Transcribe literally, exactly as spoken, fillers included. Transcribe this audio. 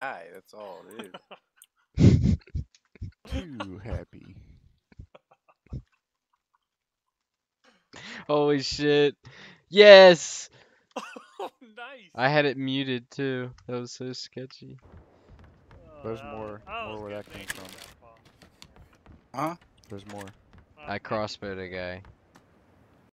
high. That's all it is. Too happy. Holy shit. Yes! Nice. I had it muted too. That was so sketchy. Oh, There's that more, was, that more was where good that came thinking, from. Grandpa. Huh? There's more. Well, I maybe. crossbowed a guy.